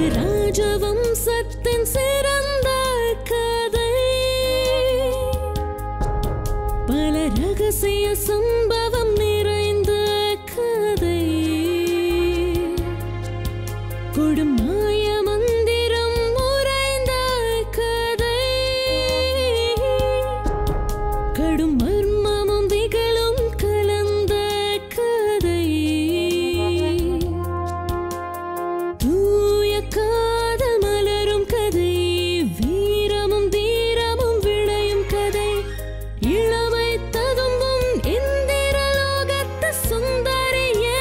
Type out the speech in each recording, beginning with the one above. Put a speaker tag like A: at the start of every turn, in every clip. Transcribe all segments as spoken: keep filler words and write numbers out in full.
A: ராஜவம்சத்தின் சிறந்த கதை, பல ரகசிய சம்பவம் நிறைந்த கதை, கொடுமாய மந்திரம் உறைந்த கதை, கடும் மர்மமும் திகளும் கலந்த கதை, தூய காதல் மலரும் கதை, வீரமும் தீரமும் விளையும் கதை, இளமை ததும்பும் இந்திரலோகத்து சுந்தரியே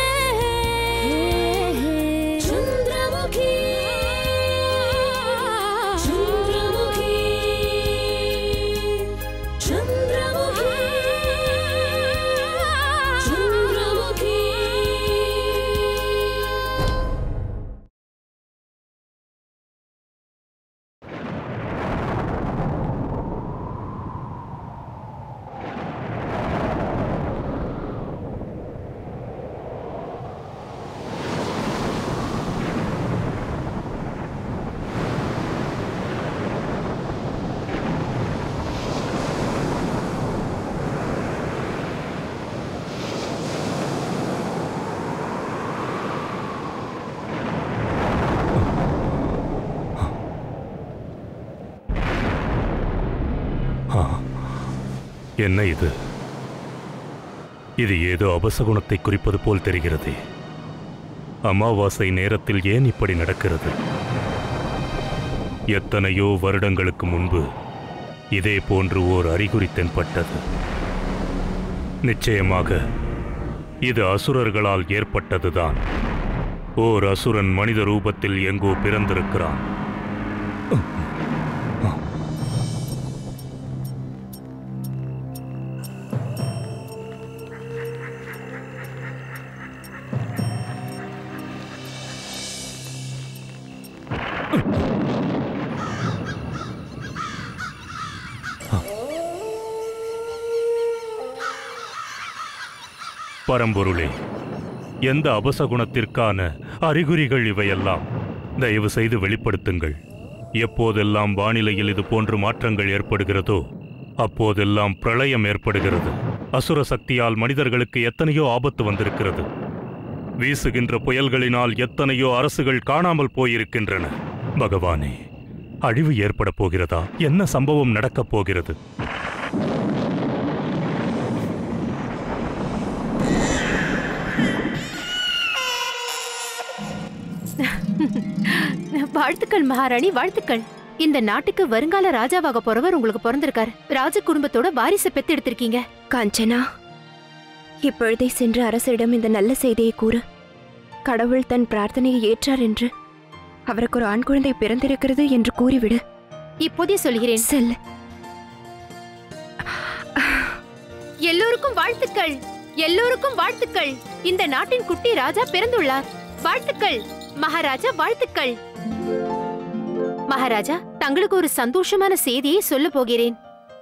A: சந்திரமுகி சந்திரமுகி சந்திரமுகி சந்திரமுகி.
B: என்ன இது? இது ஏதோ அபசகுணத்தை குறிப்பது போல் தெரிகிறது. அமாவாசை நேரத்தில் ஏன் இப்படி நடக்கிறது? எத்தனையோ வருடங்களுக்கு முன்பு இதே போன்று ஓர் அறிகுறி தென்பட்டது. நிச்சயமாக இது அசுரர்களால் ஏற்பட்டதுதான். ஓர் அசுரன் மனித ரூபத்தில் எங்கோ பிறந்திருக்கிறான். பரம்பொருளே, எந்த அபசகுணத்திற்கான அறிகுறிகள் இவையெல்லாம்? தயவு செய்து வெளிப்படுத்துங்கள். எப்போதெல்லாம் வானிலையில் இது போன்ற மாற்றங்கள் ஏற்படுகிறதோ அப்போதெல்லாம் பிரளயம் ஏற்படுகிறது. அசுர சக்தியால் மனிதர்களுக்கு எத்தனையோ ஆபத்து வந்திருக்கிறது. வீசுகின்ற புயல்களினால் எத்தனையோ அரசுகள் காணாமல் போயிருக்கின்றன. பகவானே, அழிவு ஏற்பட போகிறதா? என்ன சம்பவம் நடக்கப் போகிறது?
C: வாழ்த்துக்கள் மகாராணி, வாழ்த்துக்கள். இந்த நாட்டுக்கு வருங்கால ராஜாவாக போறவர் உங்களுக்கு பிறந்திருக்காரு. ராஜ குடும்பத்தோட வாரிசை பெத்து எடுத்திருக்கீங்க.
D: காஞ்சனா, இப்பொழுதே சென்று அரசரிடம் இந்த நல்ல செய்தியை கூறு. கடவுள் தன் பிரார்த்தனையை ஏற்றார் என்று, அவருக்கு ஒரு ஆண் குழந்தை பிறந்திருக்கிறது என்று கூறிவிடு.
C: இப்போதே சொல்கிறேன்.
D: செல்.
C: எல்லோருக்கும் வாழ்த்துக்கள், எல்லோருக்கும் வாழ்த்துக்கள். இந்த நாட்டின் குட்டி ராஜா பிறந்துள்ளார். வாழ்த்துக்கள் மகாராஜா, வாழ்த்துக்கள். மகாராஜா, தங்களுக்கு ஒரு சந்தோஷமான செய்தியை சொல்ல போகிறேன்.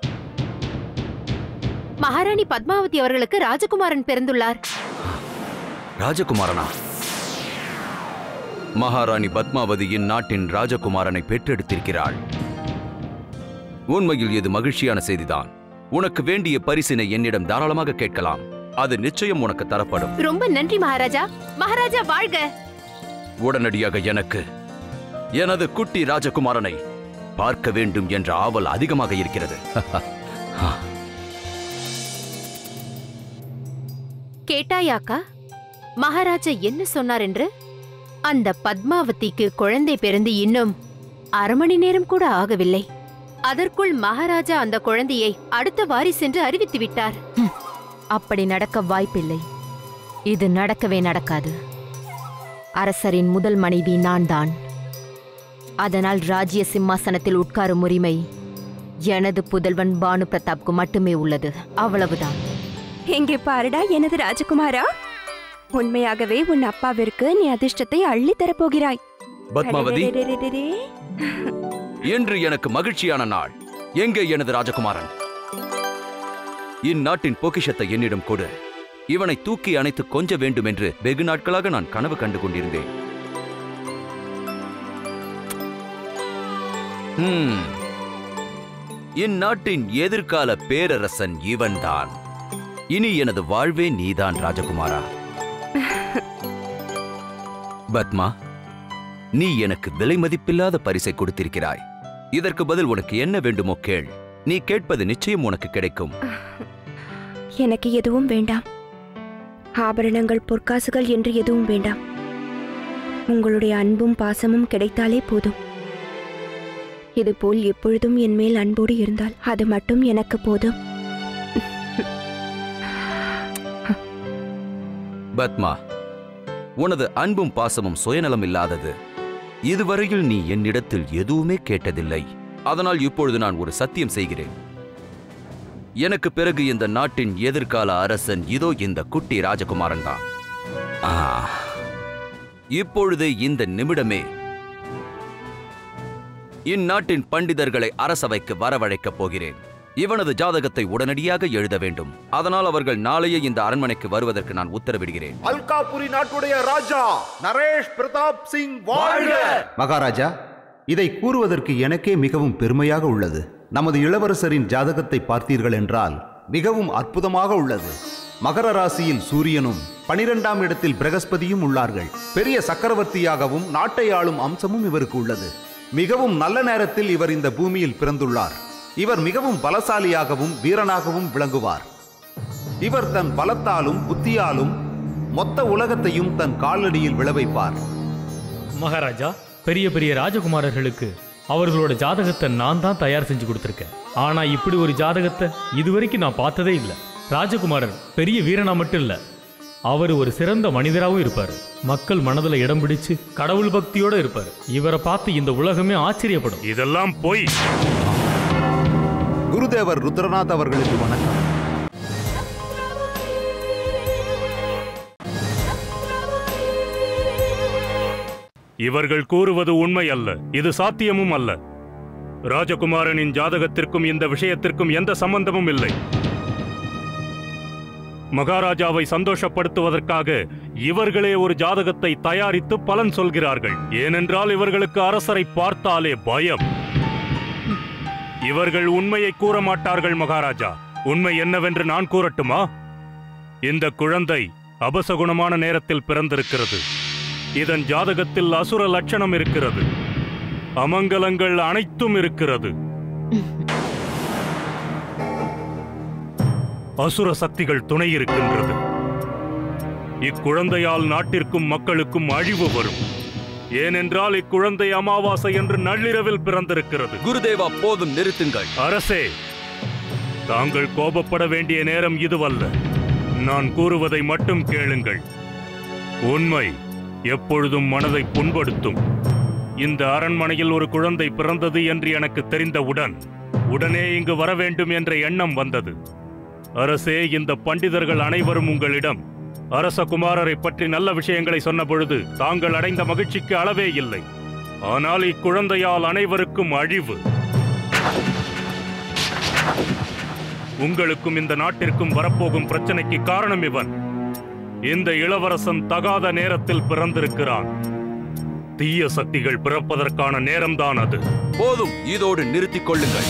C: மகாராணி பத்மாவதி அவர்களுக்கு ராஜகுமாரன் பிறந்துள்ளார்.
E: ராஜகுமாரனா? மகாராணி பத்மாவதியின் நாட்டின் ராஜகுமாரனை பெற்றெடுத்திருக்கிறாள். உண்மையில் இது மகிழ்ச்சியான செய்திதான். உனக்கு வேண்டிய பரிசினை என்னிடம் தாராளமாக கேட்கலாம். அது நிச்சயம் உனக்கு தரப்படும்.
C: ரொம்ப நன்றி மகாராஜா. மகாராஜா வாழ்க.
E: உடனடியாக எனக்கு எனது குட்டி ராஜகுமாரனை பார்க்க வேண்டும் என்ற ஆவல் அதிகமாக இருக்கிறது.
C: கேட்டாயாக்கா, மகாராஜா என்ன சொன்னார் என்று? அந்த பத்மாவதிக்கு குழந்தை பிறந்து இன்னும் அரை மணி நேரம் கூட ஆகவில்லை. அதற்குள் மகாராஜா அந்த குழந்தையை அடுத்த வாரிசென்று அறிவித்து விட்டார்.
F: அப்படி நடக்க வாய்ப்பில்லை. இது நடக்கவே நடக்காது. அரசரின் முதல் மனைவி நான் தான். அதனால் ராஜ்ய சிம்மாசனத்தில் உட்காரும் உரிமை எனது புதல்வன் பானு பிரதாப்க்கு மட்டுமே உள்ளது. அவ்வளவுதான்.
D: எங்கே பாருடா எனது ராஜகுமாரா, உண்மையாகவே உன் அப்பாவிற்கு நீ அதிர்ஷ்டத்தை அள்ளி தரப்போகிறாய்.
E: பத்மாவதி, இன்று எனக்கு மகிழ்ச்சியான நாள். எங்கே எனது ராஜகுமாரன்? இந்நாட்டின் பொக்கிஷத்தை என்னிடம் கொடு. இவனை தூக்கி அணைத்து கொஞ்ச வேண்டும் என்று வெகு நாட்களாக நான் கனவு கண்டு கொண்டிருந்தேன். ஹம். இந்நாட்டின் எதிர்கால பேரரசன் இவன்தான். இனி எனது வாழ்வே நீதான் ராஜகுமாரா. பத்மா, நீ எனக்கு விலை மதிப்பில்லாத பரிசை கொடுத்திருக்கிறாய். இதற்கு பதில் உனக்கு என்ன வேண்டுமோ கேள். நீ கேட்பது நிச்சயம் உனக்கு கிடைக்கும்.
D: எனக்கு எதுவும் வேண்டாம். ஆபரணங்கள், பொற்காசுகள் என்று எதுவும் வேண்டாம். உங்களுடைய அன்பும் பாசமும் கிடைத்தாலே போதும். இதுபோல் எப்பொழுதும் என் மேல் அன்போடு இருந்தால் அது மட்டும் எனக்கு போதும்.
E: பத்மா, உனது அன்பும் பாசமும் சுயநலம் இல்லாதது. இதுவரையில் நீ என்னிடத்தில் எதுவுமே கேட்டதில்லை. அதனால் இப்பொழுது நான் ஒரு சத்தியம் செய்கிறேன். எனக்கு பிறகு இந்த நாட்டின் எதிர்கால அரசன் இதோ இந்த குட்டி ராஜகுமாரன் தான். ஆ, இப்பொழுது இந்த நிமிடமே இந்நாட்டின் பண்டிதர்களை அரசவைக்கு வரவழைக்கப் போகிறேன். இவனது ஜாதகத்தை உடனடியாக எழுத வேண்டும். அதனால் அவர்கள் நாளையே இந்த அரண்மனைக்கு வருவதற்கு நான் உத்தரவிடுகிறேன்.
G: அல்காபுரி நாட்டுடைய ராஜா நரேஷ் பிரதாப் சிங் வாழ்க!
H: மகாராஜா, இதை கூறுவதற்கு எனக்கே மிகவும் பெருமையாக உள்ளது. நமது இளவரசரின் ஜாதகத்தை பார்த்தீர்கள் என்றால் மிகவும் அற்புதமாக உள்ளது. மகர ராசியில் சூரியனும் பனிரெண்டாம் இடத்தில் பிரகஸ்பதியும் உள்ளார்கள். பெரிய சக்கரவர்த்தியாகவும் நாட்டை ஆளும் அம்சமும் இவருக்கு உள்ளது. மிகவும் நல்ல நேரத்தில் இவர் இந்த பூமியில் பிறந்துள்ளார். இவர் மிகவும் பலசாலியாகவும் வீரனாகவும் விளங்குவார். இவர் தன் பலத்தாலும் புத்தியாலும் மொத்த உலகத்தையும் தன் காலடியில் விளைவைப்பார்.
I: மகாராஜா, பெரிய பெரிய ராஜகுமாரர்களுக்கு அவர்களோட ஜாதகத்தை நான் தான் தயார் செஞ்சு கொடுத்துருக்கேன். ஆனா இப்படி ஒரு ஜாதகத்தை இதுவரைக்கும் நான் பார்த்ததே இல்லை. ராஜகுமாரர் பெரிய வீரனா மட்டும் இல்ல, அவர் ஒரு சிறந்த மனிதராகவும் இருப்பார். மக்கள் மனதில் இடம் பிடிச்சு கடவுள் பக்தியோட இருப்பார். இவரை பார்த்து இந்த உலகமே ஆச்சரியப்படும்.
B: இதெல்லாம் போய்
H: குருதேவர் ருத்ரநாத் அவர்களுக்கு வணக்கம்.
B: இவர்கள் கூறுவது உண்மை அல்ல. இது சாத்தியமும் அல்ல. ராஜகுமாரனின் ஜாதகத்திற்கும் இந்த விஷயத்திற்கும் எந்த சம்பந்தமும் இல்லை. மகாராஜாவை சந்தோஷப்படுத்துவதற்காக இவர்களே ஒரு ஜாதகத்தை தயாரித்து பலன் சொல்கிறார்கள். ஏனென்றால் இவர்களுக்கு அரசரை பார்த்தாலே பயம். இவர்கள் உண்மையை கூற மாட்டார்கள். மகாராஜா, உண்மை என்னவென்று நான் கூறட்டுமா? இந்த குழந்தை அபசகுணமான நேரத்தில் பிறந்திருக்கிறது. இதன் ஜாதகத்தில் அசுர லட்சணம் இருக்கிறது. அமங்கலங்கள் அனைத்தும் இருக்கிறது. அசுர சக்திகள் துணை இருக்கின்றது. இக்குழந்தையால் நாட்டிற்கும் மக்களுக்கும் அழிவு வரும். ஏனென்றால் இக்குழந்தை அமாவாசை என்று நள்ளிரவில் பிறந்திருக்கிறது.
E: குருதேவா, போதும், நிறுத்துங்கள்.
B: அரசே, தாங்கள் கோபப்பட வேண்டிய நேரம் இதுவல்ல. நான் கூறுவதை மட்டும் கேளுங்கள். உண்மை எப்பொழுதும் மனதை புண்படுத்தும். இந்த அரண்மனையில் ஒரு குழந்தை பிறந்தது என்று எனக்கு தெரிந்தவுடன் உடனே இங்கு வர வேண்டும் என்ற எண்ணம் வந்தது. அரசே, இந்த பண்டிதர்கள் அனைவரும் உங்களிடம் அரசகுமாரரை பற்றி நல்ல விஷயங்களை சொன்ன பொழுது தாங்கள் அடைந்த மகிழ்ச்சிக்கு அளவே இல்லை. ஆனால் இக்குழந்தையால் அனைவருக்கும் அழிவு. உங்களுக்கும் இந்த நாட்டிற்கும் வரப்போகும் பிரச்சனைக்கு காரணம் இவன். இந்த இளவரசன் தகாத நேரத்தில் பிறந்திருக்கிறான். தீய சக்திகள் பிறப்பதற்கான நேரம்தான் அது.
E: போதும், இதோடு நிறுத்திக் கொள்ளுங்கள்.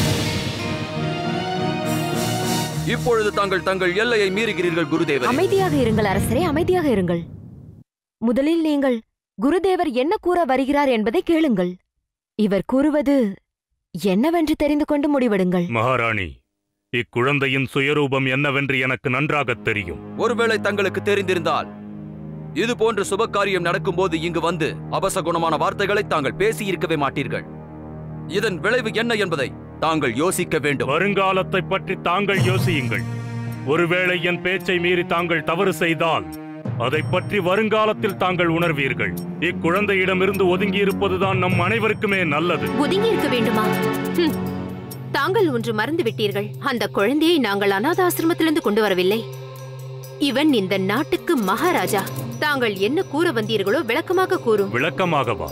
E: இப்பொழுது தாங்கள் தங்கள் எல்லையை மீறுகிறீர்கள் குருதேவர்.
F: அமைதியாக இருங்கள் அரசரே, அமைதியாக இருங்கள். முதலில் நீங்கள் குருதேவர் என்ன கூற வருகிறார் என்பதை கேளுங்கள். இவர் கூறுவது என்னவென்று தெரிந்து கொண்டு முடிவெடுங்கள்.
B: மகாராணி, இக்குழந்தையின் சுயரூபம் என்னவென்று எனக்கு நன்றாக தெரியும்.
E: ஒருவேளை தங்களுக்கு தெரிந்திருந்தால் இது போன்ற சுபகாரியம் நடக்கும்போது இங்கு வந்து அபசகுணமான வார்த்தைகளை தாங்கள் பேசி இருக்கவே மாட்டீர்கள். இதன் விளைவு என்ன என்பதை தாங்கள் யோசிக்க வேண்டும்.
B: வருங்காலத்தை பற்றி தாங்கள் யோசியுங்கள். ஒருவேளை என் பேச்சை மீறி தாங்கள் தவறு செய்தால் அதை பற்றி வருங்காலத்தில் தாங்கள் உணர்வீர்கள். இக்குழந்தையிடமிருந்து ஒதுங்கி இருப்பதுதான் நம் அனைவருக்குமே நல்லது.
C: ஒதுங்கி இருக்க வேண்டுமா? ஹம். தாங்கள் ஒன்று மறந்து விட்டீர்கள். அந்த குழந்தையை நாங்கள் அநாதாசிரமத்திலிருந்து கொண்டு வரவில்லை. இவன் இந்த நாட்டுக்கு மகாராஜா. தாங்கள் என்ன கூற வந்தீர்களோ விளக்கமாக கூறும்.
B: விளக்கமாகவா?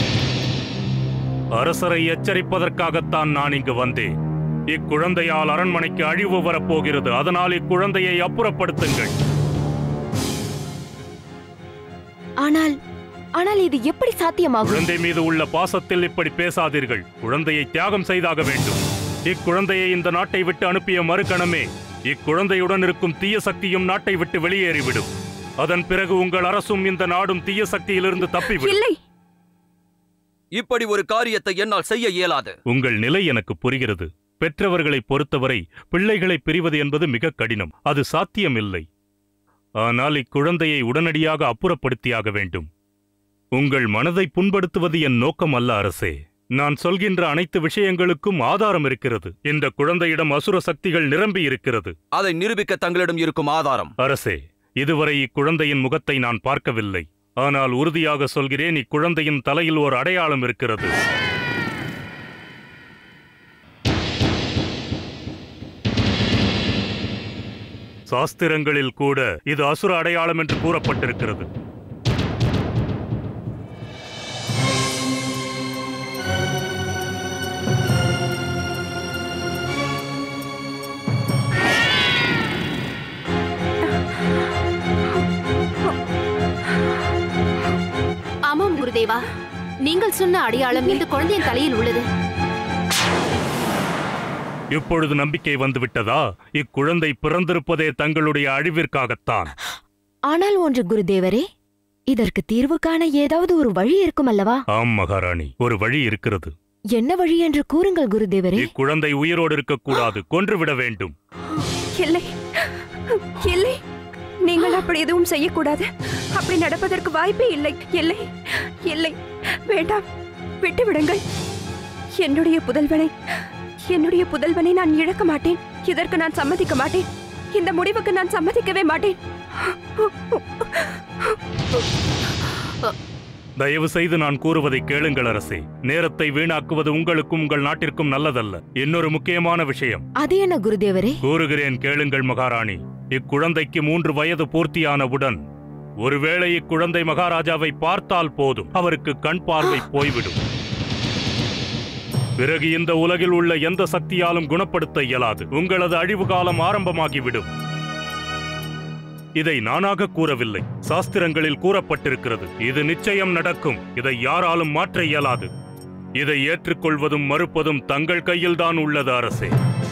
B: அரசரை எச்சரிப்பதற்காகத்தான் நான் இங்கு வந்தேன். இக்குழந்தையால் அரண்மனைக்கு அழிவு வரப்போகிறது. அதனால் இக்குழந்தையை அப்புறப்படுத்துங்கள்.
F: ஆனால் ஆனால் இது எப்படி சாத்தியமாகும்?
B: குழந்தை மீது உள்ள பாசத்தில் இப்படி பேசாதீர்கள். குழந்தையை தியாகம் செய்தாக வேண்டும். இக்குழந்தையை இந்த நாட்டை விட்டு அனுப்பிய மறுகணமே இக்குழந்தையுடன் இருக்கும் தீய சக்தியும் நாட்டை விட்டு வெளியேறிவிடும். அதன் பிறகு உங்கள் அரசும் இந்த நாடும் தீய சக்தியிலிருந்து தப்பிவிடும்.
D: இல்லை,
E: இப்படி ஒரு காரியத்தை என்னால் செய்ய இயலாது.
B: உங்கள் நிலை எனக்கு புரிகிறது. பெற்றவர்களை பொறுத்தவரை பிள்ளைகளை பிரிவது என்பது மிக கடினம். அது சாத்தியமில்லை. ஆனால் இக்குழந்தையை உடனடியாக அப்புறப்படுத்தியாக வேண்டும். உங்கள் மனதை புண்படுத்துவது என் நோக்கம் அல்ல அரசே. நான் சொல்கின்ற அனைத்து விஷயங்களுக்கும் ஆதாரம் இருக்கிறது. இந்த குழந்தையிடம் அசுர சக்திகள் நிரம்பி இருக்கிறது.
E: அதை நிரூபிக்க தங்களிடம் இருக்கும் ஆதாரம்?
B: அரசே, இதுவரை இக்குழந்தையின் முகத்தை நான் பார்க்கவில்லை. ஆனால் உறுதியாக சொல்கிறேன், இக்குழந்தையின் தலையில் ஒரு அடையாளம் இருக்கிறது. சாஸ்திரங்களில் கூட இது அசுர அடையாளம் என்று கூறப்பட்டிருக்கிறது.
C: ஆமாம் குருதேவா, நீங்கள் சொன்ன அடையாளம் இந்த குழந்தையின் தலையில் உள்ளது.
B: இப்பொழுது நம்பிக்கை வந்துவிட்டதா? இக்குழந்தை பிறந்திருப்பதே தங்களுடைய அழிவிற்காகத்தான்.
F: ஆனால் ஒன்று குருதேவரே, இதற்கு தீர்வு காண ஏதாவது ஒரு வழி இருக்கும் அல்லவா?
B: ஆம் மகாராணி, ஒரு வழி இருக்கிறது.
F: என்ன வழி என்று கூறுங்கள் குருதேவரே.
B: இக்குழந்தை உயிரோடு இருக்கக்கூடாது, கொன்றுவிட வேண்டும்.
D: இல்லை இல்லை, நீங்கள் அப்படி எதுவும் செய்யக்கூடாது. அப்படி நடப்பதற்கு வாய்ப்பே இல்லை. இல்லை இல்லை, வேண்டாம், விட்டுவிடுங்கள். என்னுடைய புதல்வனை என்னுடைய புதல்வனை நான் இழக்க மாட்டேன். இதற்கு நான் சம்மதிக்க மாட்டேன். இந்த முடிவுக்கு நான் சம்மதிக்கவே மாட்டேன்.
B: தயவு செய்து நான் கூறுவதை கேளுங்கள் அரசே. நேரத்தை வீணாக்குவது உங்களுக்கும் உங்கள் நாட்டிற்கும் நல்லதல்ல. இன்னொரு முக்கியமான விஷயம்.
F: அது என்ன குருதேவரே?
B: கூறுகிறேன், கேளுங்கள் மகாராணி. இக்குழந்தைக்கு மூன்று வயது பூர்த்தியானவுடன் ஒருவேளை இக்குழந்தை மகாராஜாவை பார்த்தால் போதும், அவருக்கு கண் பார்வை போய்விடும். பிறகு இந்த உலகில் உள்ள எந்த சக்தியாலும் குணப்படுத்த இயலாது. உங்களது அழிவு காலம் ஆரம்பமாகிவிடும். இதை நானாக கூறவில்லை, சாஸ்திரங்களில் கூறப்பட்டிருக்கிறது. இது நிச்சயம் நடக்கும். இதை யாராலும் மாற்ற இயலாது. இதை ஏற்றுக்கொள்வதும் மறுப்பதும் தங்கள் கையில்தான் உள்ளது அரசே.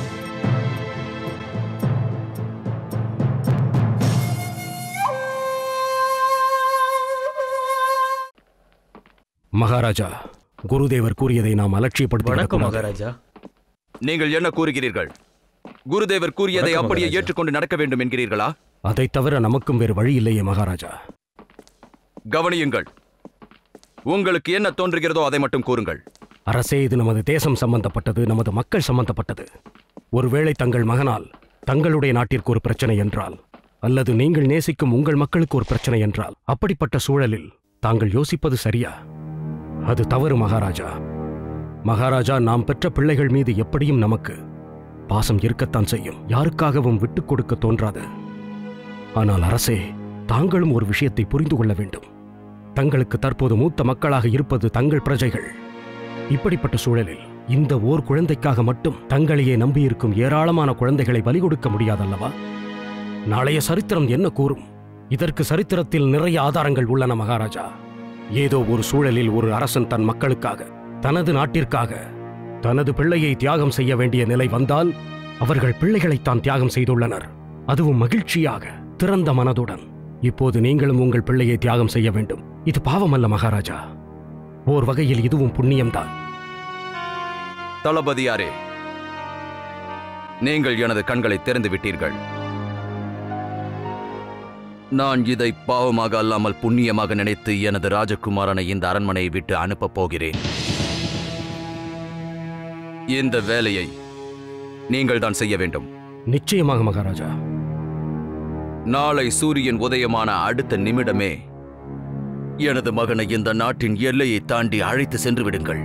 J: மகாராஜா, குருதேவர் கூறியதை நாம் அலட்சியப்படுத்த
I: மகாராஜா.
E: நீங்கள் என்ன கூறுகிறீர்கள்? குருதேவர் கூறியதை அப்படியே ஏற்றுக்கொண்டு நடக்க வேண்டும் என்கிறீர்களா?
J: அதை தவிர நமக்கும் வேறு வழி இல்லையே மகாராஜா.
E: கவனியுங்கள். உங்களுக்கு என்ன தோன்றுகிறதோ அதை மட்டும் கூறுங்கள்.
J: அரசே, இது நமது தேசம் சம்பந்தப்பட்டது, நமது மக்கள் சம்பந்தப்பட்டது. ஒருவேளை தங்கள் மகனால் தங்களுடைய நாட்டிற்கு ஒரு பிரச்சனை என்றால், அல்லது நீங்கள் நேசிக்கும் உங்கள் மக்களுக்கு ஒரு பிரச்சனை என்றால், அப்படிப்பட்ட சூழலில் தாங்கள் யோசிப்பது சரியா? அது தவறு மகாராஜா. மகாராஜா, நாம் பெற்ற பிள்ளைகள் மீது எப்படியும் நமக்கு பாசம் இருக்கத்தான் செய்யும். யாருக்காகவும் விட்டுக் கொடுக்க தோன்றாது. ஆனால் அரசே, தாங்களும் ஒரு விஷயத்தை புரிந்து கொள்ள வேண்டும். தங்களுக்கு தற்போது மூத்த மக்களாக இருப்பது தங்கள் பிரஜைகள். இப்படிப்பட்ட சூழலில் இந்த ஓர் குழந்தைக்காக மட்டும் தங்களையே நம்பியிருக்கும் ஏராளமான குழந்தைகளை பலி கொடுக்க முடியாதல்லவா? நாளைய சரித்திரம் என்ன கூறும்? இதற்கு சரித்திரத்தில் நிறைய ஆதாரங்கள் உள்ளன மகாராஜா. ஏதோ ஒரு சூழலில் ஒரு அரசன் தன் மக்களுக்காக, தனது நாட்டிற்காக தனது பிள்ளையை தியாகம் செய்ய வேண்டிய நிலை வந்தால், அவர்கள் பிள்ளைகளைத்தான் தியாகம் செய்துள்ளனர். அதுவும் மகிழ்ச்சியாக, திறந்த மனதுடன். இப்போது நீங்களும் உங்கள் பிள்ளையை தியாகம் செய்ய வேண்டும். இது பாவமல்ல மகாராஜா. ஓர் வகையில் இதுவும் புண்ணியம்தான்.
E: தளபதியாரே, நீங்கள் எனது கண்களை திறந்து விட்டீர்கள். நான் இதை பாவமாக அல்லாமல் புண்ணியமாக நினைத்து எனது ராஜகுமாரனை இந்த அரண்மனையை விட்டு அனுப்பப் போகிறேன். இந்த வேலையை நீங்கள் தான் செய்ய வேண்டும்.
J: நிச்சயமாக மகாராஜா.
E: நாளை சூரியன் உதயமான அடுத்த நிமிடமே எனது மகனை இந்த நாட்டின் எல்லையை தாண்டி அழைத்து சென்று விடுங்கள்.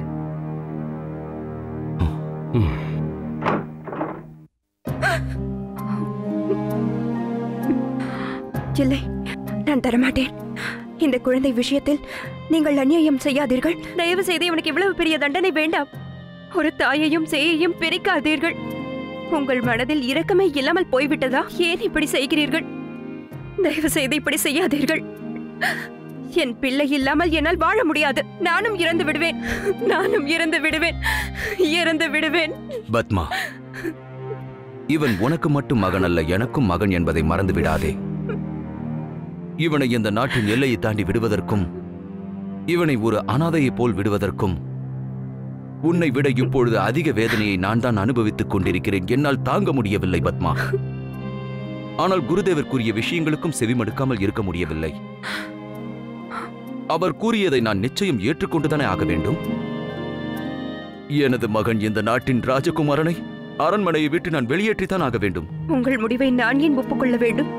D: இல்லை, நான் தரமாட்டேன். இந்த குழந்தை விஷயத்தில் நீங்கள் அநியாயம் செய்யாதீர்கள். தயவு செய்து இவனுக்கு இவ்வளவு பெரிய தண்டனை வேண்டாம். ஒரு தாயையும் சேயையும் பிரிக்காதீர்கள். உங்கள் மனதில் இரக்கமே இல்லாமல் போய்விட்டதா? ஏன் இப்படி செய்கிறீர்கள்? தயவு செய்து இப்படி செய்யாதீர்கள். என் பிள்ளை இல்லாமல் என்னால் வாழ முடியாது. நானும் இறந்து விடுவேன். நானும் இறந்து விடுவேன். இறந்து விடுவேன்.
E: பத்மா, இவன் உனக்கு மட்டும் மகன் அல்ல, எனக்கும் மகன் என்பதை மறந்து விடாதே. இவனை இந்த நாட்டின் எல்லையை தாண்டி விடுவதற்கும் இவனை ஒரு அனாதையை போல் விடுவதற்கும் உன்னை விட இப்பொழுது அதிக வேதனையை நான் தான் அனுபவித்துக் கொண்டிருக்கிறேன். என்னால் தாங்க முடியவில்லை பத்மா. ஆனால் குருதேவர் கூறிய விஷயங்களுக்கும் செவிமடுக்காமல் இருக்க முடியவில்லை. அவர் கூறியதை நான் நிச்சயம் ஏற்றுக்கொண்டுதானே ஆக வேண்டும். எனது மகன் இந்த நாட்டின் ராஜகுமாரனை அரண்மனையை விட்டு நான் வெளியேற்றித்தான் ஆக வேண்டும்.
D: உங்கள் முடிவை நான் ஏன் ஒப்புக்கொள்ள வேண்டும்?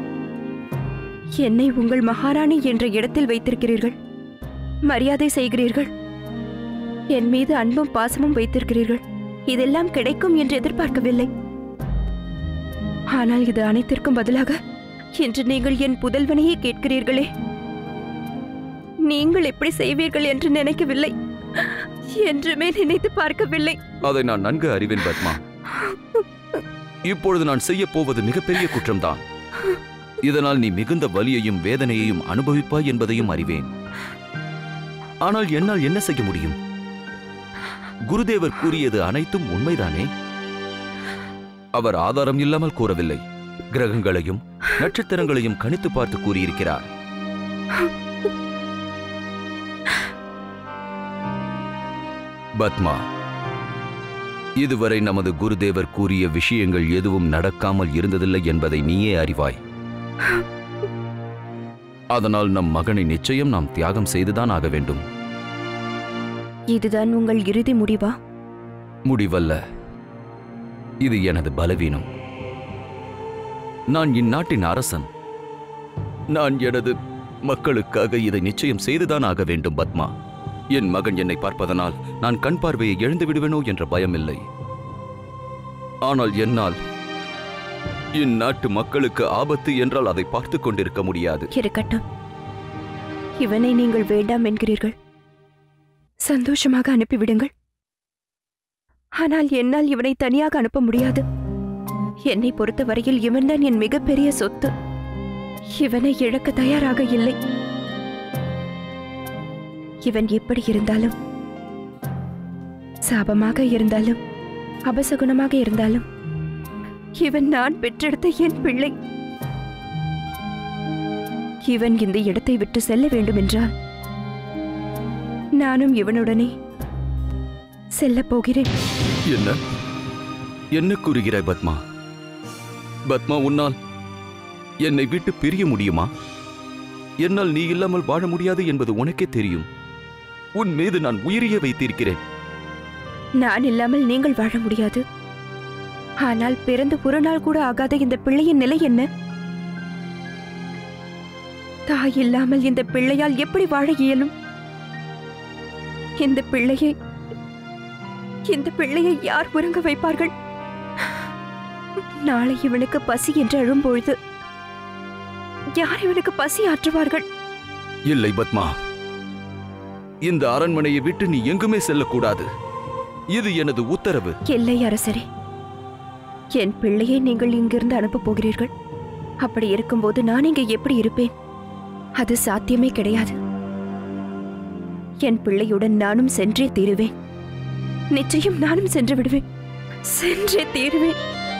D: என்னை உங்கள் மகாராணி என்ற இடத்தில் வைத்திருக்கிறீர்கள், மரியாதை செய்கிறீர்கள், என் மீது அன்பும் பாசமும் வைத்திருக்கிறீர்கள். இதெல்லாம் கிடைக்கும் என்று எதிர்பார்க்கவில்லை. ஆனால் இது அனைத்திற்கும் பதிலாக இன்று நீங்கள் என் புதல்வனையே கேட்கிறீர்களே. நீங்கள் எப்படி செய்வீர்கள் என்று நினைக்கவில்லை, என்றுமே நினைத்து பார்க்கவில்லை.
E: அதை நான் நன்கு அறிவேன் பத்மா. இப்பொழுது நான் செய்ய போவது மிகப்பெரிய குற்றம்தான். இதனால் நீ மிகுந்த வலியையும் வேதனையையும் அனுபவிப்பாய் என்பதையும் அறிவேன். ஆனால் என்னால் என்ன செய்ய முடியும்? குருதேவர் கூறியது அனைத்தும் உண்மைதானே? அவர் ஆதாரம் இல்லாமல் கூறவில்லை. கிரகங்களையும் நட்சத்திரங்களையும் கணித்து பார்த்து கூறியிருக்கிறார். பத்மா, இதுவரை நமது குருதேவர் கூறிய விஷயங்கள் எதுவும் நடக்காமல் இருந்ததில்லை என்பதை நீயே அறிவாய். அதனால் நம் மகனை நிச்சயம் நாம் தியாகம் செய்துதான் ஆக வேண்டும்.
D: இதுதான் உங்கள் இறுதி முடிவா?
E: முடிவல்ல, இது எனது பலவீனம். நான் இந்நாட்டின் அரசன். நான் எனது மக்களுக்காக இதை நிச்சயம் செய்துதான் ஆக வேண்டும் பத்மா. என் மகன் என்னை பார்ப்பதனால் நான் கண் பார்வையை இழந்து விடுவேனோ என்ற பயம் இல்லை. ஆனால் என்னால் இந்நாட்டு மக்களுக்கு ஆபத்து என்றால் அதை பார்த்து கொண்டிருக்க முடியாது.
D: இருக்கட்டும், இவனை நீங்கள் வேண்டாம் என்கிறீர்கள். சந்தோஷமாக அனுப்பிவிடுங்கள். ஆனால் என்னால் இவனை தனியாக அனுப்ப முடியாது. என்னை பொறுத்தவரையில் இவன்தான் என் மிகப்பெரிய சொத்து. இவனை இழக்க தயாராக இல்லை. இவன் எப்படி இருந்தாலும், சாபமாக இருந்தாலும், அபசகுணமாக இருந்தாலும், இவன் நான் பெற்றெடுத்த என் பிள்ளை. இவன் இந்த இடத்தை விட்டு செல்ல வேண்டும் என்றால் நானும் இவனுடனே செல்ல போகிறேன்.
E: என்ன என்ன கூறுகிறாய் பத்மா? பத்மா, உன்னால் என்னை விட்டு பிரிய முடியுமா? என்னால் நீ இல்லாமல் வாழ முடியாது என்பது உனக்கே தெரியும். உன் மீது நான் உயிரையே வைத்திருக்கிறேன்.
D: நான் இல்லாமல் நீங்கள் வாழ முடியாது. ஆனால் பிறந்து ஒரு நாள் கூட ஆகாத இந்த பிள்ளையின் நிலை என்ன? தாய் இல்லாமல் இந்த பிள்ளையால் எப்படி வாழ இயலும்? இந்த பிள்ளையை இந்த பிள்ளையை யார் உறங்க வைப்பார்கள்? நாளை இவனுக்கு பசி என்று அழும்பொழுது யார் இவனுக்கு பசி ஆற்றுவார்கள்?
E: இல்லை பத்மா, இந்த அரண்மனையை விட்டு நீ எங்குமே செல்லக்கூடாது. இது எனது உத்தரவு.
D: இல்லை அரசரே, என் பிள்ளையை நீங்கள் இங்கிருந்து அனுப்பப் போகிறீர்கள். அப்படி இருக்கும்போது நான் இங்கே எப்படி இருப்பேன்? அது சாத்தியமே கிடையாது. என் பிள்ளையுடன் நானும் சென்றே தீருவேன். நிச்சயம் நானும் சென்று விடுவேன். சென்றே தீருவேன்.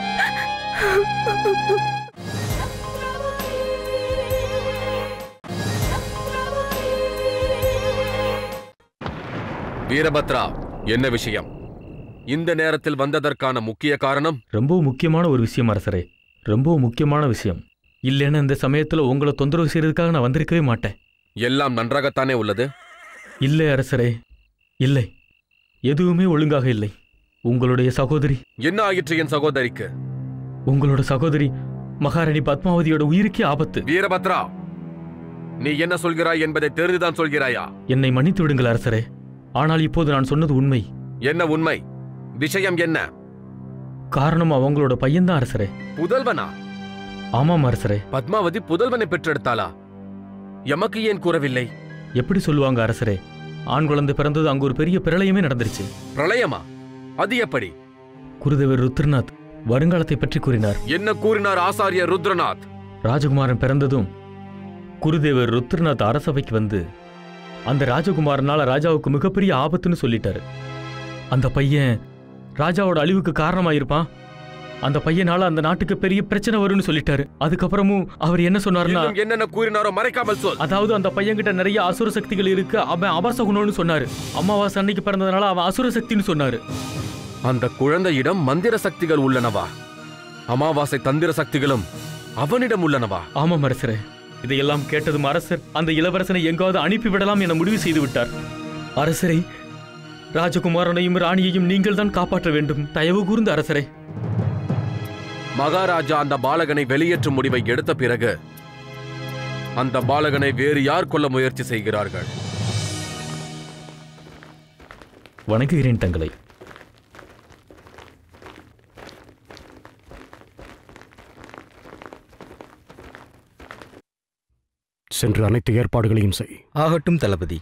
K: வீரபத்ரா, என்ன விஷயம்? இந்த நேரத்தில் வந்ததற்கான முக்கிய காரணம்?
I: ரொம்ப முக்கியமான ஒரு விஷயம் அரசரே, ரொம்ப முக்கியமான விஷயம். இல்லைன்னா இந்த சமயத்துல உங்களை தொந்தரவு செய்யறதுக்காக நான் வந்திருக்கவே மாட்டேன்.
K: எல்லாம் நன்றாகத்தானே உள்ளது?
I: இல்லை அரசரே, இல்லை, எதுவுமே ஒழுங்காக இல்லை. உங்களுடைய சகோதரி.
K: என்ன ஆயிற்று என் சகோதரிக்கு?
I: உங்களோட சகோதரி மகாராணி பத்மாவதியோட உயிருக்கே ஆபத்து.
K: வீரபத்ரா, நீ என்ன சொல்கிறாய் என்பதை தெரிந்துதான் சொல்கிறாயா?
I: என்னை மன்னித்து விடுங்கள் அரசரே, ஆனால் இப்போது நான் சொன்னது உண்மை.
K: என்ன உண்மை? விஷயம் என்ன?
I: காரணம் அவங்களோட பையன்தான் அரசரே.
K: புதல்வனா?
I: ஆமாம் அரசரே.
K: பத்மாவதி புதல்வனை பெற்றெடுத்தாளா? எமக்கு ஏன் கூறவில்லை?
I: எப்படி சொல்லுவாங்க அரசரே? ஆண் குழந்தை பிறந்தது அங்கு ஒரு பெரிய பிரளயமே நடந்துருச்சு.
K: பிரளயமா? அது எப்படி?
I: குருதேவர் ருத்ரநாத் வருங்காலத்தை பற்றி கூறினார்.
K: என்ன கூறினார் ஆசாரிய ருத்ரநாத்?
I: ராஜகுமாரன் பிறந்ததும் குருதேவர் ருத்ரநாத் அரசவைக்கு வந்து அந்த ராஜகுமாரனால ராஜாவுக்கு மிகப்பெரிய ஆபத்துன்னு சொல்லிட்டாரு. அந்த பையன் ராஜாவோட அழிவுக்கு காரணமாயிருப்பான், அந்த பையனால அந்த நாட்டுக்கு பெரிய பிரச்சனை வரும்னு சொல்லிட்டாரு. அதுக்கப்புறமும் அவர் என்ன சொன்னாருன்னா,
K: என்னென்ன கூறினாரோ மறைக்காமல் சொல்.
I: அதாவது அந்த பையன் கிட்ட நிறைய அசுர சக்திகள் இருக்கு, அவன் அபசகுணம்னு சொன்னாரு. அமாவாசை அன்னைக்கு பிறந்ததுனால அவன் அசுர சக்தின்னு சொன்னாரு.
K: அந்த குழந்தையிடம் மந்திர சக்திகள் உள்ளனவா? அமாவாசை தந்திர சக்திகளும் அவனிடம் உள்ளனவா?
I: ஆமாம் அரசரே. இதையெல்லாம் கேட்டதும் அரசர் அந்த இளவரசனை எங்காவது அனுப்பிவிடலாம் என முடிவு செய்து விட்டார். அரசரை, ராஜகுமாரனையும் ராணியையும் நீங்கள் தான் காப்பாற்ற வேண்டும். தயவு கூர்ந்த அரசரே.
K: மகாராஜா அந்த பாலகனை வெளியேற்றும் முடிவை எடுத்த பிறகு அந்த பாலகனை வேறு யார் கொல்ல முயற்சி செய்கிறார்கள்?
I: வணங்குகிறேன் தங்களை.
J: சென்று அனைத்து ஏற்பாடுகளையும் செய்.
L: ஆகட்டும் தளபதி.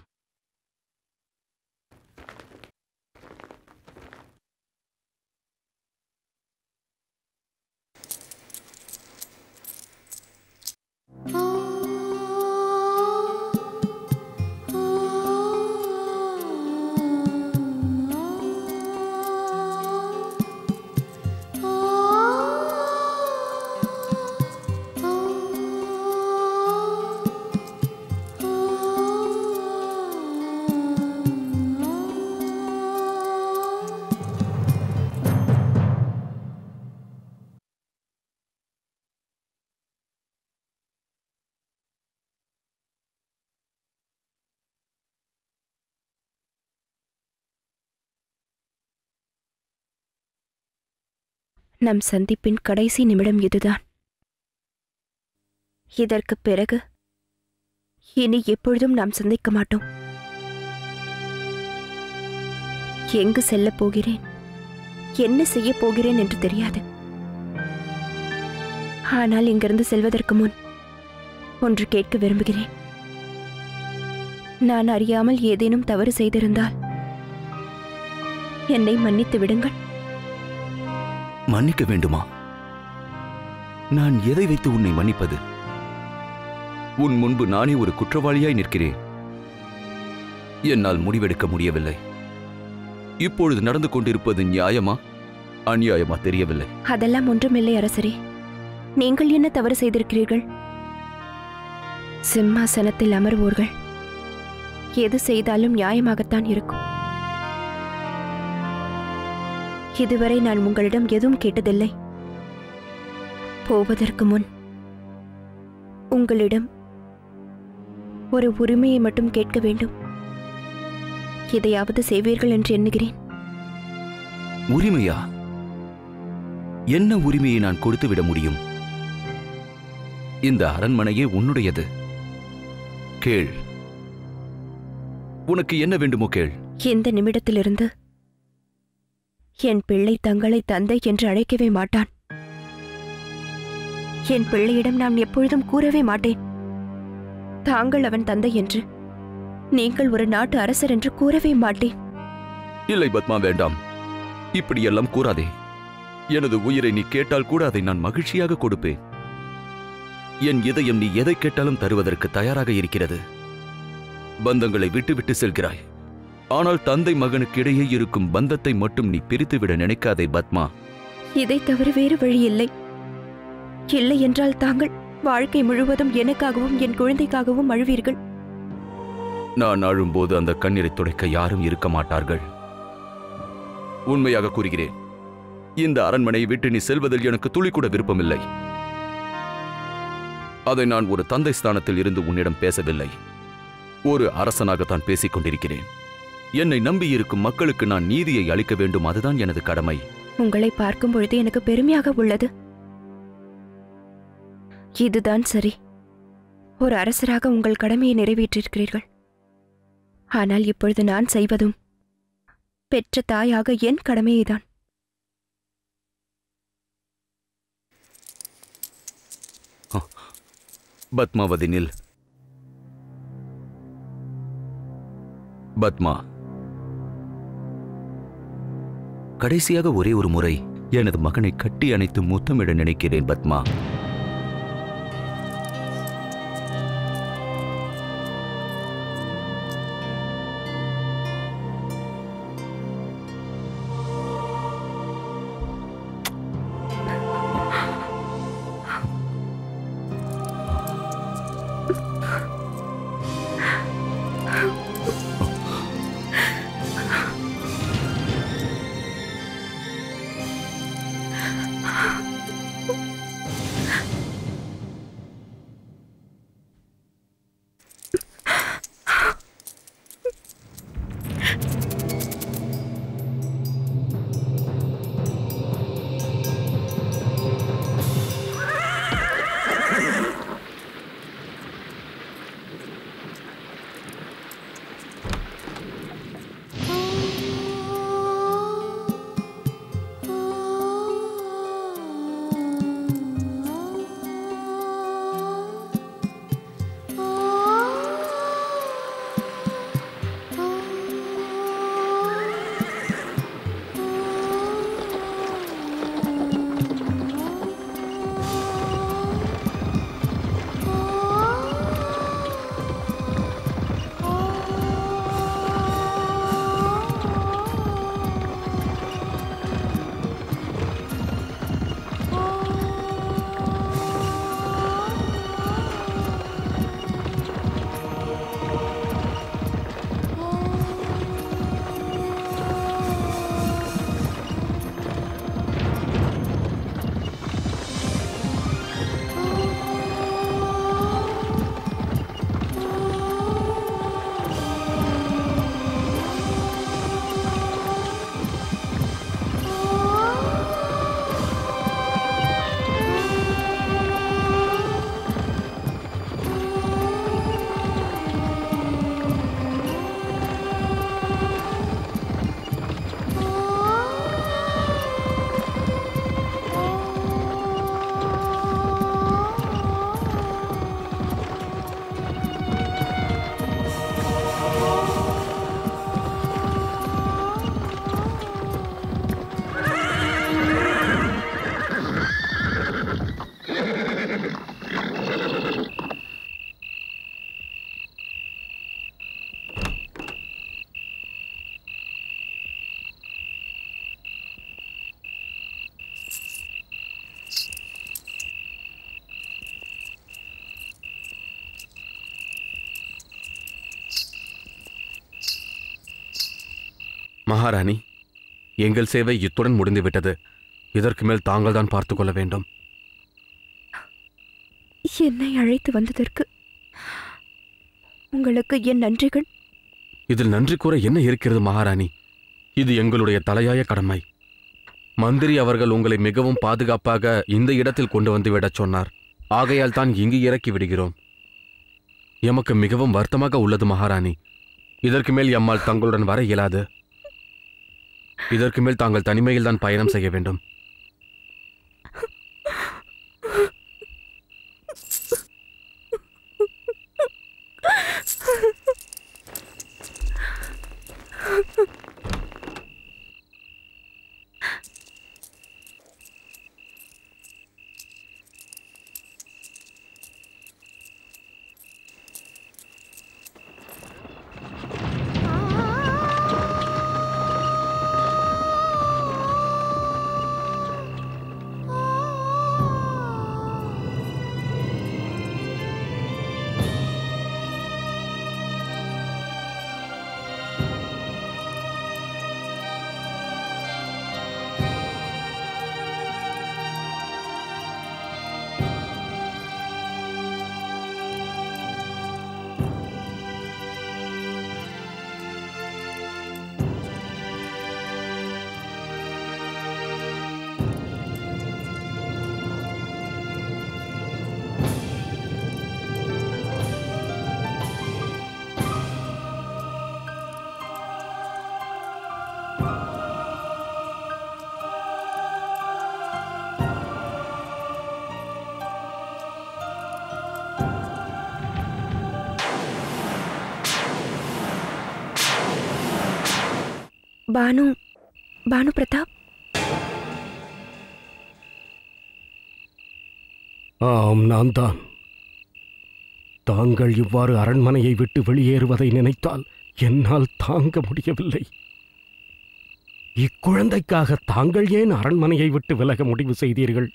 D: நம் சந்திப்பின் கடைசி நிமிடம் இதுதான். இதற்கு பிறகு இனி எப்பொழுதும் நாம் சந்திக்க மாட்டோம். எங்கு செல்லப் போகிறேன், என்ன செய்ய போகிறேன் என்று தெரியாது. ஆனால் இங்கிருந்து செல்வதற்கு முன் ஒன்று கேட்க விரும்புகிறேன். நான் அறியாமல் ஏதேனும் தவறு செய்திருந்தால் என்னை மன்னித்து விடுங்கள்.
E: மன்னிக்க வேண்டுமா? நான் எதை வைத்து உன்னை மன்னிப்பது? உன் முன்பு நானே ஒரு குற்றவாளியாய் நிற்கிறேன். என்னால் முடிவெடுக்க முடியவில்லை. இப்பொழுது நடந்து கொண்டிருப்பது நியாயமா அநியாயமா தெரியவில்லை.
D: அதெல்லாம் ஒன்றுமில்லை அரசரே. நீங்கள் என்ன தவறு செய்திருக்கிறீர்கள்? சிம்மாசனத்தில் அமர்வோர்கள் எது செய்தாலும் நியாயமாகத்தான் இருக்கும். இதுவரை நான் உங்களிடம் எதுவும் கேட்டதில்லை. போவதற்கு முன் உங்களிடம் ஒரு உரிமையை மட்டும் கேட்க வேண்டும். இதையாவது செய்வீர்கள் என்று எண்ணுகிறேன்.
E: உரிமையா? என்ன உரிமையை நான் கொடுத்து விட முடியும்? இந்த அரண்மனையே உன்னுடையது. கேள், உனக்கு என்ன வேண்டுமோ கேள்.
D: இந்த நிமிடத்திலிருந்து என் பிள்ளை தங்களை தந்தை என்று அழைக்கவே மாட்டான். என் பிள்ளையிடம் நான் எப்பொழுதும் கூறவே மாட்டேன் தாங்கள் அவன் தந்தை என்று. நீங்கள் ஒரு நாட்டு அரசர் என்று கூறவே மாட்டேன்.
E: இல்லை பத்மா, வேண்டாம். இப்படியெல்லாம் கூறாதே. எனது உயிரை நீ கேட்டால் கூட அதை நான் மகிழ்ச்சியாக கொடுப்பேன். என் இதயம் நீ எதை கேட்டாலும் தருவதற்கு தயாராக இருக்கிறது. பந்தங்களை விட்டுவிட்டு செல்கிறாய். ஆனால் தந்தை மகனுக்கு இடையே இருக்கும் பந்தத்தை மட்டும் நீ பிரித்துவிட நினைக்காதே பத்மா.
D: இதை தவிர வேறு வழி இல்லை. இல்லை என்றால் தாங்கள் வாழ்க்கை முழுவதும் எனக்காகவும் என் குழந்தைக்காகவும் அழுவீர்கள்.
E: நான் அழும்போது அந்த கண்ணீரை துடைக்க யாரும் இருக்க மாட்டார்கள். உண்மையாக கூறுகிறேன், இந்த அரண்மனையை விட்டு நீ செல்வதில் எனக்கு துளி கூட விருப்பமில்லை. அதை நான் ஒரு தந்தை ஸ்தானத்தில் இருந்து உன்னிடம் பேசவில்லை. ஒரு அரசனாகத்தான் பேசிக் கொண்டிருக்கிறேன். என்னை நம்பியிருக்கும் மக்களுக்கு நான் நீதியை அளிக்க வேண்டும். அதுதான் எனது கடமை.
D: உங்களை பார்க்கும் பொழுது எனக்கு பெருமையாக உள்ளது. இதுதான் சரி. ஒரு அரசராக உங்கள் கடமையை நிறைவேற்றிருக்கிறீர்கள். ஆனால் இப்பொழுது நான் செய்வதும் பெற்ற தாயாக என் கடமையைதான்.
E: பத்மாவதி நில். பத்மா, கடைசியாக ஒரே ஒரு முறை எனது மகனை கட்டி அணைத்து முத்தமிட நினைக்கிறேன். பத்மா,
K: மகாராணி, எங்கள் சேவை இத்துடன் முடிந்துவிட்டது. இதற்கு மேல் தாங்கள் தான் பார்த்துக் கொள்ள வேண்டும்.
D: என்னை அழைத்து வந்ததற்கு உங்களுக்கு என் நன்றிகள்.
K: இதில் நன்றி கூற என்ன இருக்கிறது மகாராணி? இது எங்களுடைய தலையாய கடமை. மந்திரி அவர்கள் உங்களை மிகவும் பாதுகாப்பாக இந்த இடத்தில் கொண்டு வந்து விடச் சொன்னார். ஆகையால் தான் இங்கு இறக்கி விடுகிறோம். எமக்கு மிகவும் வருத்தமாக உள்ளது மகாராணி. இதற்கு மேல் எம்மால் தங்களுடன் வர இயலாது. இதற்கு மேல் தாங்கள் தனிமையில் தான் பயணம் செய்ய வேண்டும்.
D: பானு பானு பிரதாப்.
J: ஆம், நான் தான். தாங்கள் இவ்வாறு அரண்மனையை விட்டு வெளியேறுவதை நினைத்தால் என்னால் தாங்க முடியவில்லை. இக்குழந்தைக்காக தாங்கள் ஏன் அரண்மனையை விட்டு விலக முடிவு செய்தீர்கள்?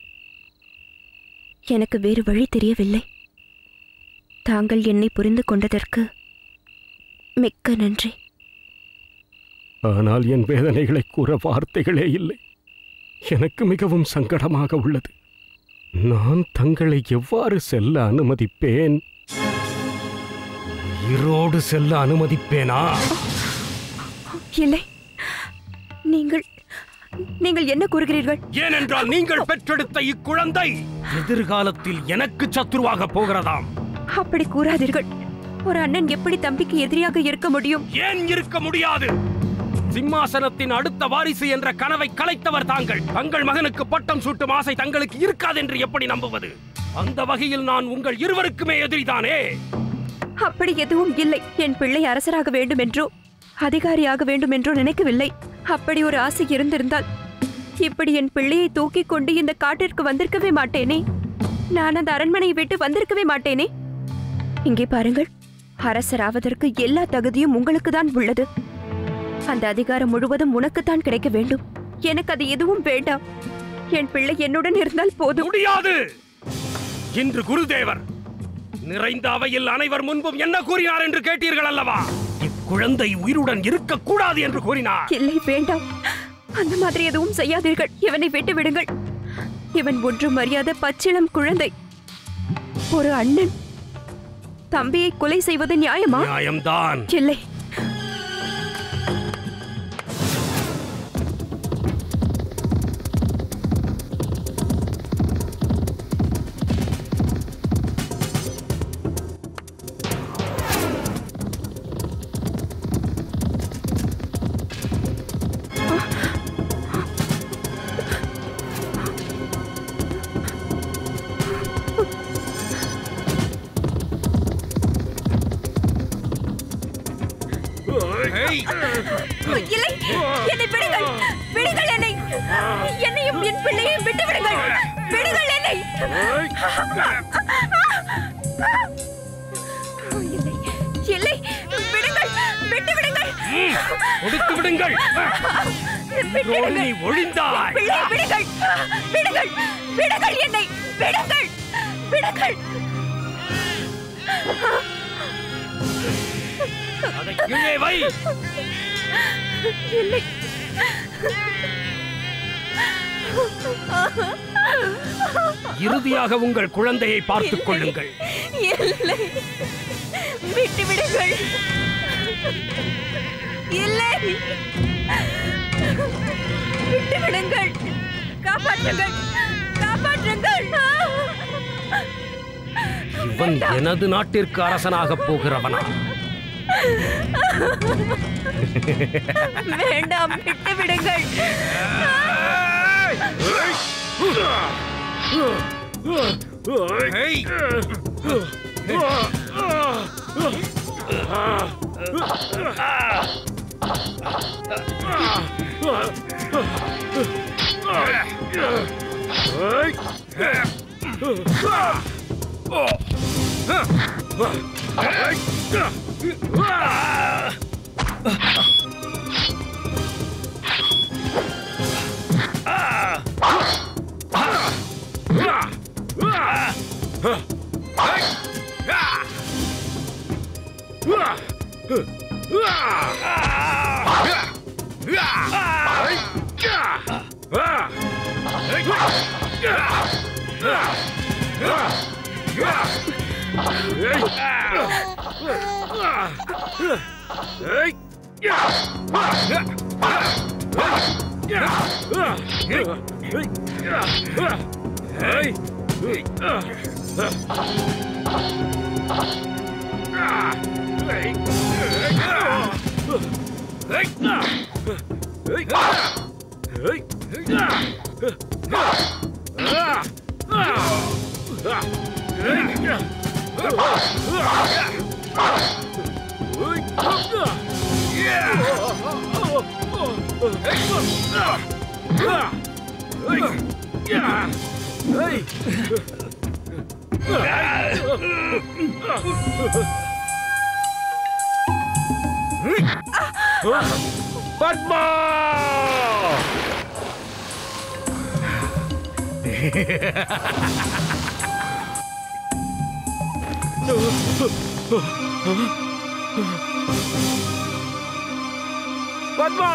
D: எனக்கு வேறு வழி தெரியவில்லை. தாங்கள் என்னை புரிந்து கொண்டதற்கு மிக்க நன்றி.
J: ஆனால் என் வேதனைகளை கூற வார்த்தைகளே இல்லை. எனக்கு மிகவும் சங்கடமாக உள்ளது. நான் தங்களை எவ்வாறு செல்ல அனுமதிப்பேன்? உயிரோடு செல்ல அனுமதிப்பேனா?
D: இல்லை. நீங்கள் நீங்கள் என்ன கூறுகிறீர்கள்?
J: ஏனென்றால் நீங்கள் பெற்றெடுத்த இக்குழந்தை எதிர்காலத்தில் எனக்கு சத்துருவாக போகிறதாம்.
D: அப்படி கூறாதீர்கள். ஒரு அண்ணன் எப்படி தம்பிக்கு எதிரியாக இருக்க முடியும்?
J: ஏன் இருக்க முடியாது? சிம்மாசனத்தின் அடுத்த வாரிசு என்ற கனவை கலைத்தவர் தாங்கள். தங்கள் மகனுக்கு பட்டம் சூட்டும் ஆசை தங்களுக்கு இருக்காது என்று எப்படி நம்புவது? அந்த வகையில் நான் உங்கள் இருவருக்குமே எதிரிதானே.
D: அப்படி எதுவும் இல்லை. என் பிள்ளை அரசராக வேண்டும் என்றோ அதிகாரியாக வேண்டும் என்றோ நினைக்கவில்லை. அப்படி ஒரு ஆசை இருந்திருந்தால் இப்படி என் பிள்ளையை தூக்கிக் கொண்டு இந்த காட்டிற்கு வந்திருக்கவே மாட்டேனே. நான் அந்த அரண்மனையை விட்டு வந்திருக்கவே மாட்டேனே. இங்கே பாருங்கள், அரசராவதற்கு எல்லா தகுதியும் உங்களுக்கு தான் உள்ளது. அந்த அதிகாரம் முழுவதும் உனக்குத்தான் கிடைக்க வேண்டும். எனக்கு அது எதுவும் வேண்டாம். என் பிள்ளை என்னுடன் இருந்தால் போதும்.
J: முடியாது. இன்று குருதேவர் நிறைந்த அவையில் அனைவர் முன்பும் என்ன கூறினார் என்று கேட்டீர்கள் அல்லவா? இக்குழந்தை உயிருடன் இருக்கக்கூடாது என்று கூறினார்.
D: இல்லை, வேண்டாம். அந்த மாதிரி எதுவும் செய்யாதீர்கள். இவனை விட்டு விடுங்கள். இவன் ஒன்றும் அறியாத பச்சிளம் குழந்தை. ஒரு அண்ணன் தம்பியை கொலை செய்வது நியாயமா?
J: நியாயம்தான்.
D: இல்லை. இல்லை, என்னை விடுங்கள். விடுங்கள் என்னை. என்னையும் என் பிள்ளையையும் விட்டு விடுங்கள். விடுங்கள் என்னை. இல்லை, இல்லை, விடுங்கள். விட்டு விடுங்கள்.
J: கொடுத்து விடுங்கள். நீ ஒழிந்தாய்.
D: பிள்ளையை விடுங்கள். விடுங்கள். விடுங்கள் என்னை. விடுங்கள். விடுங்கள்.
J: அதை கீழே வை.
D: இல்லை.
J: இறுதியாக உங்கள் குழந்தையை பார்த்துக் கொள்ளுங்கள்.
D: இல்லை, விட்டுவிடுங்கள். இல்லை, விட்டுவிடுங்கள். காப்பாற்றுங்கள், காப்பாற்றுங்கள்.
J: இவன் எனது நாட்டிற்கு அரசனாக போகிறவனா?
D: வேண்டாம், விட்டுவிடுங்கள்.
J: பத்மா! பத்மா!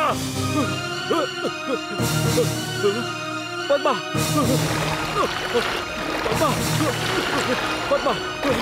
J: பத்மா! பத்மா!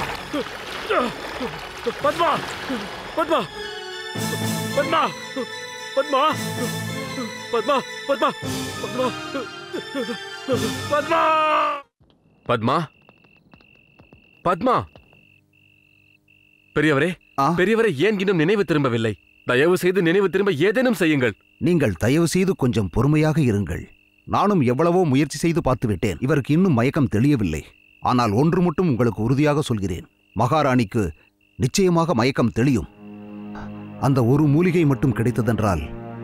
J: பத்மா! பத்மா! பத்மா! பத்மா! பத்மா! பத்மா! பத்மா! பத்மா!
K: பத்மா பத்மா பெரியவரே, பெரியவரே, ஏன் இன்னும் நினைவு திரும்பவில்லை? தயவு செய்து நினைவு திரும்ப ஏதேனும் செய்யுங்கள்.
H: நீங்கள் தயவு செய்து கொஞ்சம் பொறுமையாக இருங்கள். நானும் எவ்வளவோ முயற்சி செய்து பார்த்துவிட்டேன். இவருக்கு இன்னும் மயக்கம் தெளியவில்லை. ஆனால் ஒன்று மட்டும் உங்களுக்கு உறுதியாக சொல்கிறேன், மகாராணிக்கு நிச்சயமாக மயக்கம் தெளியும். அந்த ஒரு மூலிகை மட்டும் கிடைத்ததென்றால்.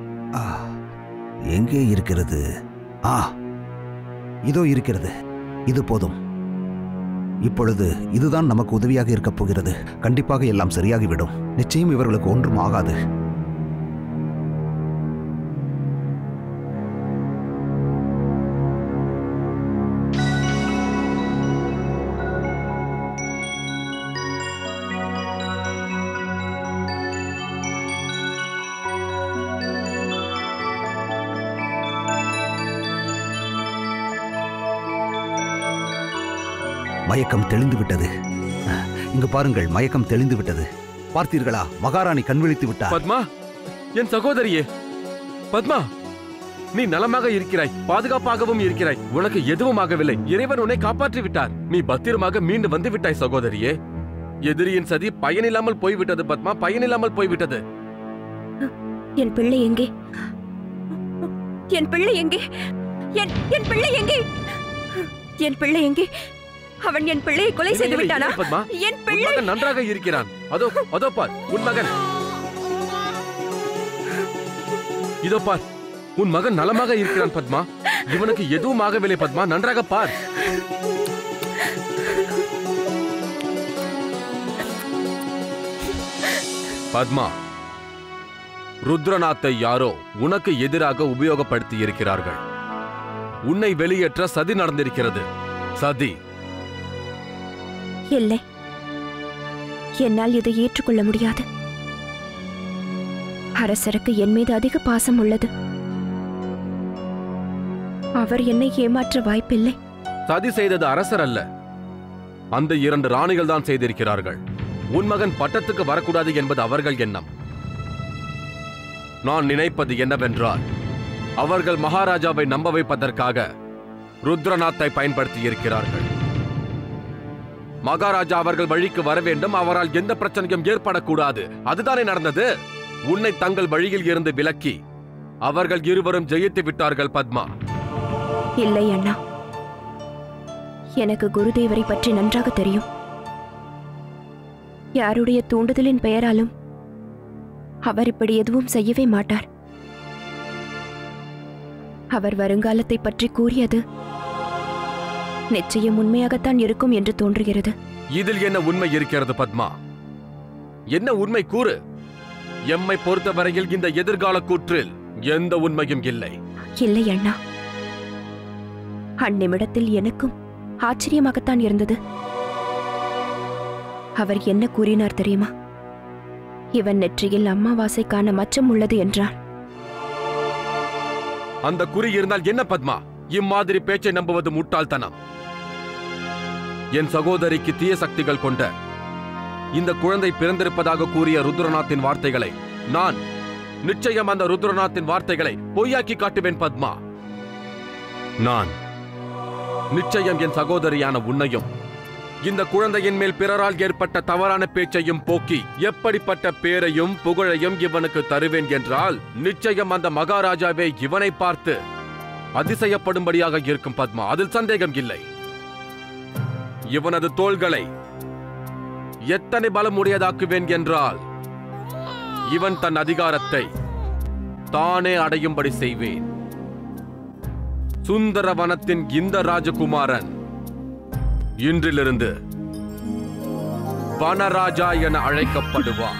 H: எங்கே இருக்கிறது? ஆ, இதோ இருக்கிறது. இது போதும். இப்பொழுது இதுதான் நமக்கு உதவியாக இருக்கப் போகிறது. கண்டிப்பாக எல்லாம் சரியாகிவிடும். நிச்சயம் இவர்களுக்கு ஒன்றும் ஆகாது. மயக்கம் தெளிந்து விட்டது. இங்கு பாருங்கள், மயக்கம் தெளிந்து விட்டது. பார்த்தீர்களா? மகாராணி கண்விழித்து விட்டார்.
K: பத்மா, என் சகோதரியே, பத்மா, நீ நலமாக இருக்கிறாய், பாதுகாப்பாகவும் இருக்கிறாய். உனக்கு எதுவும் ஆகவில்லை. இறைவன் உன்னை காப்பாற்றி விட்டார். நீ பத்திரமாக மீண்டு வந்து விட்டாய் சகோதரியே. எதிரியின் சதி பயனில்லாமல் போய்விட்டது பத்மா, பயனில்லாமல் போய்விட்டது.
D: என் பிள்ளை எங்கே? என் பிள்ளை எங்கே? என் என் பிள்ளை எங்கே? என் பிள்ளை எங்கே? அவன் என் பிள்ளையை கொலை செய்து விட்டானா?
K: பத்மா,
D: என் பிள்ளை
K: நன்றாக இருக்கிறான். அதோ அதோ பார், உன் மகன். இதோ பார், உன் மகன் நலமாக இருக்கிறான் பத்மா. இவனுக்கு எதுவும் ஆகவில்லை பத்மா, நன்றாக பார். பத்மா, ருத்ரநாத்தை யாரோ உனக்கு எதிராக உபயோகப்படுத்தி இருக்கிறார்கள். உன்னை வெளியேற்ற சதி நடந்திருக்கிறது. சதி.
D: இல்லை, என்னால் இதை ஏற்றுக்கொள்ள முடியாது. அரசருக்கு என் மீது அதிக பாசம் உள்ளது. அவர் என்னை ஏமாற்ற வாய்ப்பில்லை.
K: சதி செய்தது அரசர் அல்ல, அந்த இரண்டு ராணிகள் தான் செய்திருக்கிறார்கள். உன் மகன் பட்டத்துக்கு வரக்கூடாது என்பது அவர்கள் எண்ணம். நான் நினைப்பது என்னவென்றால், அவர்கள் மகாராஜாவை நம்ப வைப்பதற்காக ருத்ரநாத்தை பயன்படுத்தி இருக்கிறார்கள். மகாராஜா அவர்கள் வழிக்கு வர வேண்டும், அவரால் எந்த பிரச்சனையும் ஏற்படக்கூடாது. அதுதானே நடந்தது. உன்னை தங்கள் வழியில் இருந்து விலக்கி அவர்கள் இருவரும் ஜெயித்து விட்டார்கள் பத்மா.
D: இல்லை அண்ணா, எனக்கு குருதேவரை பற்றி நன்றாக தெரியும். யாருடைய தூண்டுதலின் பெயராலும் அவர் இப்படி எதுவும் செய்யவே மாட்டார். அவர் வருங்காலத்தை பற்றி கூறியது நிச்சயம் உண்மையாகத்தான் இருக்கும் என்று தோன்றுகிறது.
K: இதில் என்ன உண்மை இருக்கிறது பத்மா? என்ன உண்மை கூறு. எம்மை பொறுத்தவரையில் இந்த எதிர்கால கூற்றில் எந்த உண்மையும் இல்லை.
D: இல்லை அண்ணா, அந்நிமிடத்தில் எனக்கும் ஆச்சரியமாகத்தான் இருந்தது. அவர் என்ன கூறினார் தெரியுமா? இவன் நெற்றியில் அம்மாவாசைக்கான மச்சம் உள்ளது என்றார்.
K: அந்த குறி இருந்தால் என்ன பத்மா? இம்மாதிரி பேச்சை நம்புவது முட்டாள்தனம். என் சகோதரிக்கு தீய சக்திகள் கொண்ட இந்த குழந்தை பிறந்திருப்பதாக கூறிய ருத்ரநாத்தின் வார்த்தைகளை நான் நிச்சயம் அந்த ருத்ரநாத்தின் வார்த்தைகளை பொய்யாக்கி காட்டுவேன் பத்மா. நான் நிச்சயம் என் சகோதரியான உன்னையும் இந்த குழந்தையின் மேல் பிறரால் ஏற்பட்ட தவறான பேச்சையும் போக்கி எப்படிப்பட்ட பேரையும் புகழையும் இவனுக்கு தருவேன் என்றால் நிச்சயம் அந்த மகாராஜாவே இவனை பார்த்து அதிசயப்படும்படியாக இருக்கும் பத்மா. அதில் சந்தேகம் இல்லை. இவனது தோள்களை எத்தனை பலமுடையதாக்குவேன் என்றால் இவன் தன் அதிகாரத்தை தானே அடையும்படி செய்வேன். சுந்தரவனத்தின் இந்த ராஜகுமாரன் இன்றிலிருந்து வனராஜா என அழைக்கப்படுவார்.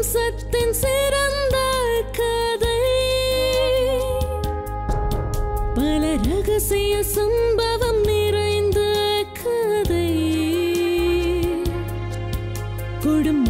A: வம்சத்தின் சிறந்த கதை, பல ரகசிய சம்பவம் நிறைந்த கதை, கொடும்